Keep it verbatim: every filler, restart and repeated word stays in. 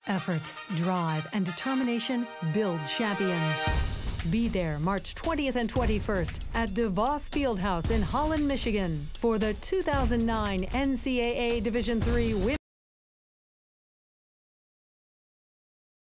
Effort, drive, and determination build champions. Be there March twentieth and twenty-first at DeVos Fieldhouse in Holland, Michigan for the two thousand nine N C double A Division three Women's